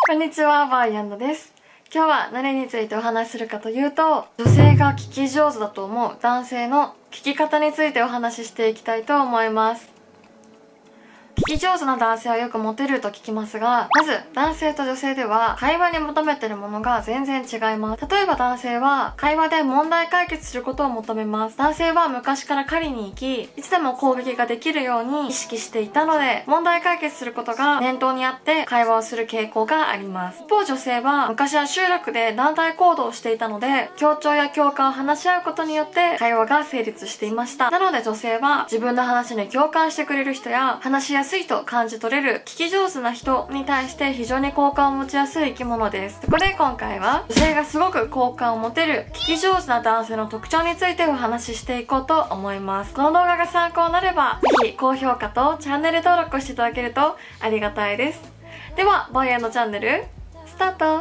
こんにちは、バーイアンドです。今日は何についてお話しするかというと、女性が聞き上手だと思う男性の聞き方についてお話ししていきたいと思います。聞き上手な男性はよくモテると聞きますが、まず男性と女性では会話に求めてるものが全然違います。例えば男性は会話で問題解決することを求めます。男性は昔から狩りに行き、いつでも攻撃ができるように意識していたので、問題解決することが念頭にあって会話をする傾向があります。一方女性は昔は集落で団体行動をしていたので、協調や共感を話し合うことによって会話が成立していました。なので女性は自分の話に共感してくれる人や話しやすいと感じ取れる聞き上手な人に対して非常に好感を持ちやすい生き物です。そこで今回は女性がすごく好感を持てる聞き上手な男性の特徴についてお話ししていこうと思います。この動画が参考になればぜひ高評価とチャンネル登録をしていただけるとありがたいです。ではバイアンドチャンネルスタート。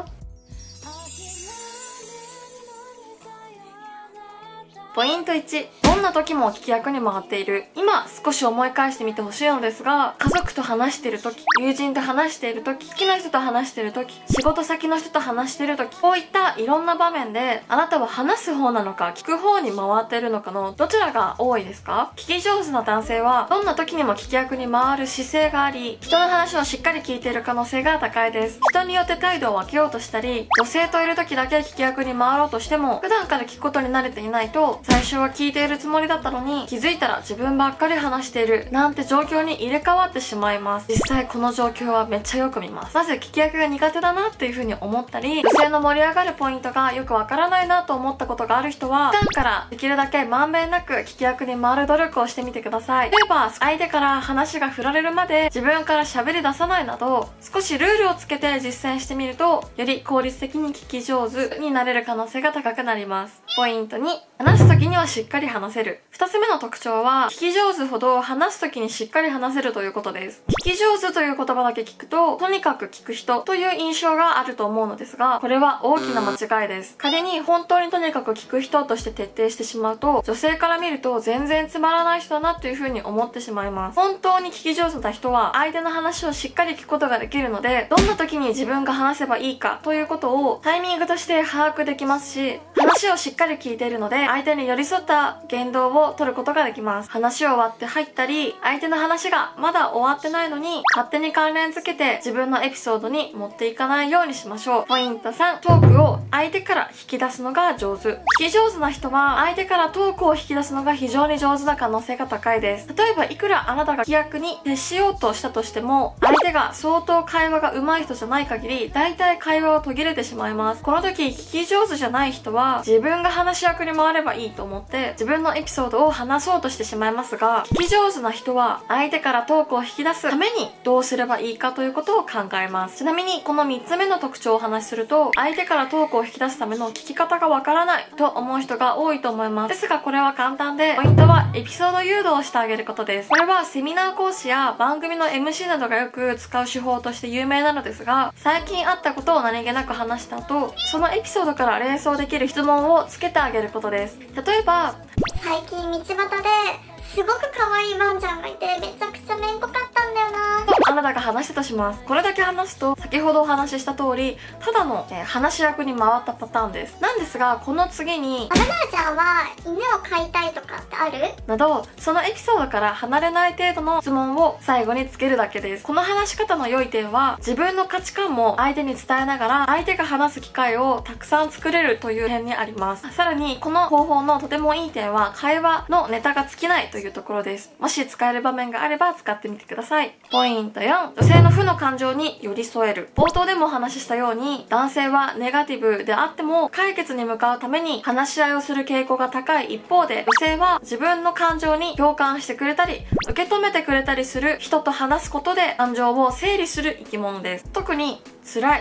ポイント1、どんな時も聞き役に回っている。今少し思い返してみてほしいのですが、家族と話している時、友人と話している時、好きな人と話している時、仕事先の人と話している時、こういったいろんな場面であなたは話す方なのか聞く方に回っているのかのどちらが多いですか？聞き上手な男性はどんな時にも聞き役に回る姿勢があり、人の話をしっかり聞いている可能性が高いです。人によって態度を分けようとしたり、女性といる時だけ聞き役に回ろうとしても、普段から聞くことに慣れていないと最初は聞いているつもりだったのに気づいたら自分ばっかり話しているなんて状況に入れ替わってしまいます。実際この状況はめっちゃよく見ます。まず聞き役が苦手だなっていう風に思ったり、女性の盛り上がるポイントがよくわからないなと思ったことがある人は、普段からできるだけまんべんなく聞き役に回る努力をしてみてください。例えば相手から話が振られるまで自分から喋り出さないなど、少しルールをつけて実践してみるとより効率的に聞き上手になれる可能性が高くなります。ポイント2、話す時にはしっかり話せる。2つ目の特徴は、聞き上手ほど話す時にしっかり話せるということです。聞き上手という言葉だけ聞くと、とにかく聞く人という印象があると思うのですが、これは大きな間違いです。仮に本当にとにかく聞く人として徹底してしまうと、女性から見ると全然つまらない人だなという風に思ってしまいます。本当に聞き上手な人は、相手の話をしっかり聞くことができるので、どんな時に自分が話せばいいかということをタイミングとして把握できますし、話をしっかり聞いているので、相手に寄り添った言動を取ることができます。話を割って入ったり、相手の話がまだ終わってないのに勝手に関連付けて自分のエピソードに持っていかないようにしましょう。ポイント3、トークを相手から引き出すのが上手。聞き上手な人は相手からトークを引き出すのが非常に上手な可能性が高いです。例えばいくらあなたが聞き役に徹しようとしたとしても、相手が相当会話が上手い人じゃない限り、大体会話を途切れてしまいます。この時聞き上手じゃない人は自分が話し役に回ればいいと思って自分のエピソードを話そうとしてしまいますが、聞き上手な人は相手からトークを引き出すためにどうすればいいかということを考えます。ちなみにこの3つ目の特徴をお話しすると、相手からトークを引き出すための聞き方がわからないと思う人が多いと思います。ですがこれは簡単で、ポイントはエピソード誘導をしてあげることです。これはセミナー講師や番組の MC などがよく使う手法として有名なのですが、最近あったことを何気なく話した後、そのエピソードから連想できる質問をつけてあげることです。例えば、 最近道端ですごく可愛いワンちゃんがいてめちゃくちゃめんこかったんだよなあなたが話したとします。これだけ話すと先ほどお話しした通りただの、話し役に回ったパターンです。なんですがこの次に、 あなたちゃんは犬を飼いたいとかってある？ などそのエピソードから離れない程度の質問を最後につけるだけです。この話し方の良い点は、自分の価値観も相手に伝えながら相手が話す機会をたくさん作れるという点にあります。さらにこの方法のとてもいい点は、会話のネタが尽きないというところです。もし使える場面があれば使ってみてください。ポイント4、女性の負の感情に寄り添える。冒頭でもお話ししたように、男性はネガティブであっても解決に向かうために話し合いをする傾向が高い一方で、女性は自分の感情に共感してくれたり受け止めてくれたりする人と話すことで感情を整理する生き物です。特に辛い、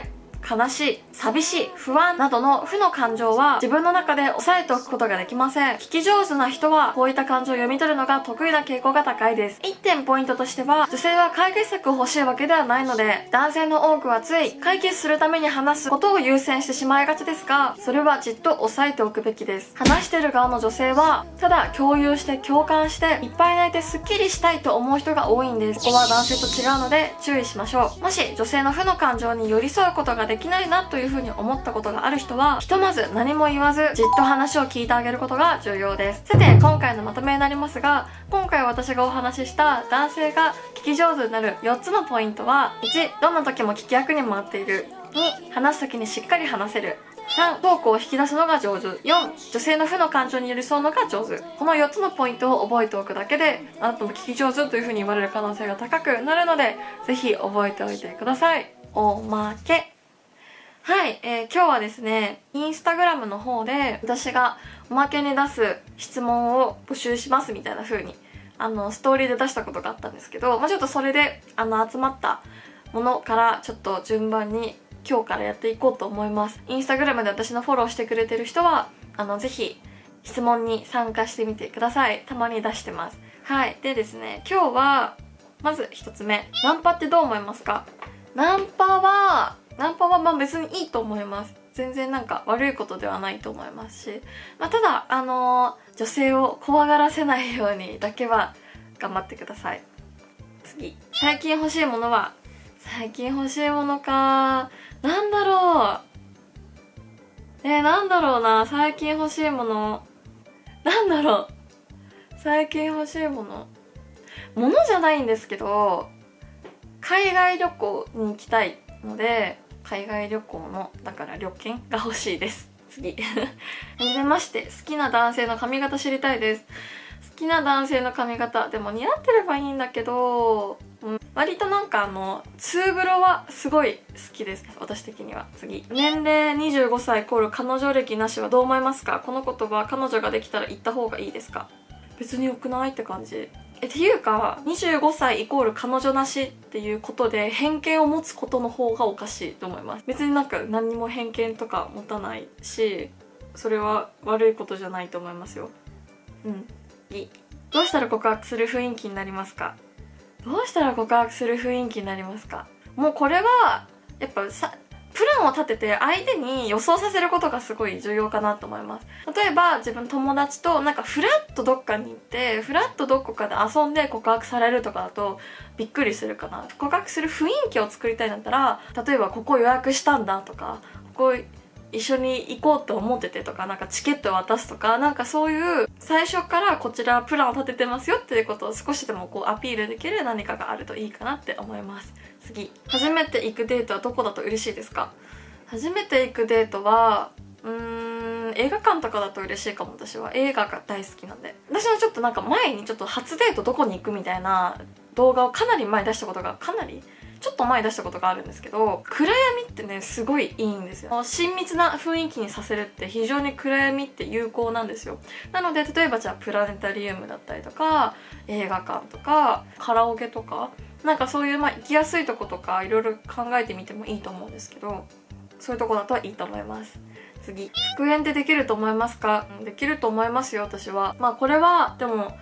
悲しい、寂しい、不安などの負の感情は自分の中で抑えておくことができません。聞き上手な人はこういった感情を読み取るのが得意な傾向が高いです。1点ポイントとしては、女性は解決策を欲しいわけではないので、男性の多くはつい解決するために話すことを優先してしまいがちですが、それはじっと抑えておくべきです。話してる側の女性はただ共有して共感していっぱい泣いてスッキリしたいと思う人が多いんです。ここは男性と違うので注意しましょう。もし女性の負の感情に寄り添うことができないなというふうに思ったことがある人は、ひとまず何も言わずじっと話を聞いてあげることが重要です。さて、今回のまとめになりますが、今回私がお話しした男性が聞き上手になる4つのポイントは、1、どんな時も聞き役に回っている。2、話す時にしっかり話せる。3、トークを引き出すのが上手。4、女性の負の感情に寄り添うのが上手。この4つのポイントを覚えておくだけで、あなたも聞き上手という風に言われる可能性が高くなるので、ぜひ覚えておいてください。おまけ。はい、今日はですね、インスタグラムの方で私がおまけに出す質問を募集しますみたいな風にストーリーで出したことがあったんですけど、ちょっとそれで集まったものからちょっと順番に今日からやっていこうと思います。インスタグラムで私のフォローしてくれてる人はぜひ質問に参加してみてください。たまに出してます。はい。でですね、今日はまず1つ目、ナンパってどう思いますか？ナンパは別にいいと思います。全然なんか悪いことではないと思いますし、ただ女性を怖がらせないようにだけは頑張ってください。次、最近欲しいものは、最近欲しいものか、なんだろう、なんだろうな。最近欲しいもの、なんだろう、最近欲しいものじゃないんですけど、海外旅行に行きたいので、海外旅行のだから旅券が欲しいです。次はじめまして、好きな男性の髪型知りたいです。好きな男性の髪型でも似合ってればいいんだけど、割となんかツーブロはすごい好きです、私的には。次、年齢25歳イコール彼女歴なしはどう思いますか？この言葉、彼女ができたら言った方がいいですか？別に良くないって感じ。っていうか、25歳イコール彼女なしっていうことで偏見を持つことの方がおかしいと思います。別になんか何にも偏見とか持たないし、それは悪いことじゃないと思いますよ。どうしたら告白する雰囲気になりますか？どうしたら告白する雰囲気になりますか？もうこれはやっぱプランを立てて相手に予想させることがすごい重要かなと思います。例えば自分友達となんかフラッとどっかに行って、フラッとどこかで遊んで告白されるとかだとびっくりするかな。告白する雰囲気を作りたいんだったら、例えばここ予約したんだとか、ここ一緒に行こうと思っててとか、なんかチケットを渡すとか、なんかそういう最初からこちらプランを立ててますよっていうことを少しでもアピールできる何かがあるといいかなって思います。次、初めて行くデートはどこだと嬉しいですか？初めて行くデートは映画館とかだと嬉しいかも。私は映画が大好きなんで。私はちょっとなんか前にちょっと初デートどこに行くみたいな動画をちょっと前に出したことがあるんですけど、暗闇ってねすごいいいんですよ。親密な雰囲気にさせるって非常に暗闇って有効なんですよ。なので例えばじゃあプラネタリウムだったりとか、映画館とかカラオケとか、なんかそういう行きやすいとことかいろいろ考えてみてもいいと思うんですけど、そういうとこだといいと思います。次、復縁ってできると思いますか？できると思いますよ、私は。これはでも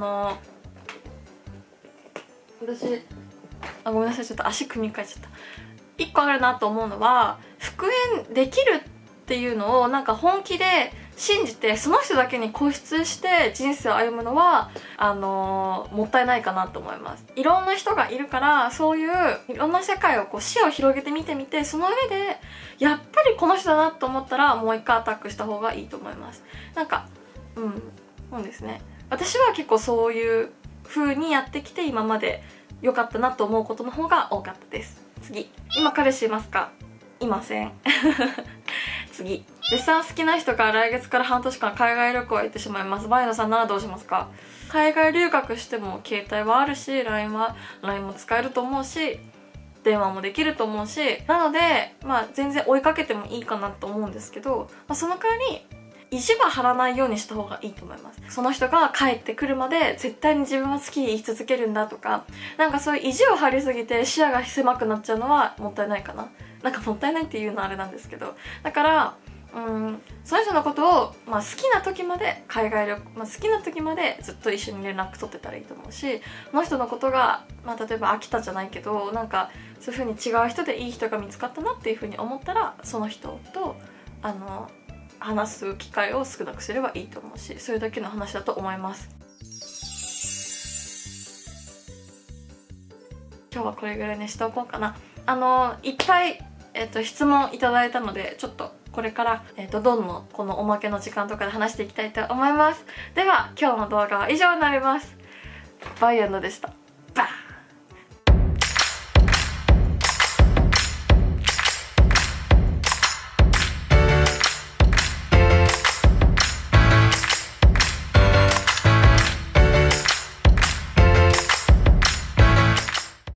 私ごめんなさい、ちょっと足組み替えちゃった。一個あるなと思うのは、復縁できるっていうのをなんか本気で信じてその人だけに固執して人生を歩むのはもったいないかなと思います。いろんな人がいるから、そういういろんな世界を視野を広げて見てみて、その上でやっぱりこの人だなと思ったらもう一回アタックした方がいいと思います。なんかそうですね、私は結構そういう風にやってきて今まで良かったなと思うことの方が多かったです。次、今彼氏いますか？いません次、絶賛好きな人から来月から半年間海外旅行へ行ってしまいます。バイノさんならどうしますか？海外留学しても携帯はあるし、 LINE も使えると思うし、電話もできると思うし、なので全然追いかけてもいいかなと思うんですけど、その代わり意地は張らないようにした方がいいと思います。その人が帰ってくるまで絶対に自分は好きで言い続けるんだとか、なんかそういう意地を張りすぎて視野が狭くなっちゃうのはもったいないかな。なんかもったいないっていうのはあれなんですけど、だからその人のことを、好きな時まで海外旅行、好きな時までずっと一緒に連絡取ってたらいいと思うし、その人のことが、例えば飽きたじゃないけど、なんかそういう風に違う人でいい人が見つかったなっていう風に思ったら、その人と話す機会を少なくすればいいと思うし、それだけの話だと思います。今日はこれぐらいにしておこうかな。いっぱい、質問いただいたので、ちょっとこれから、どんどんこのおまけの時間とかで話していきたいと思います。では今日の動画は以上になります。バイアンドでした。